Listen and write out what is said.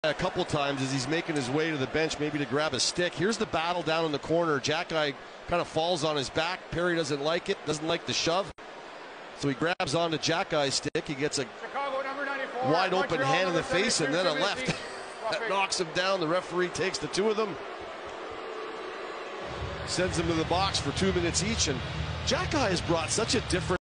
a couple times as he's making his way to the bench, maybe to grab a stick. Here's the battle down in the corner. Xhekaj kind of falls on his back. Perry doesn't like it, doesn't like the shove. So he grabs onto Xhekaj's stick. He gets a wide open hand in the face and then a left. That knocks him down. The referee takes the two of them, sends them to the box for 2 minutes each. And Xhekaj has brought such a different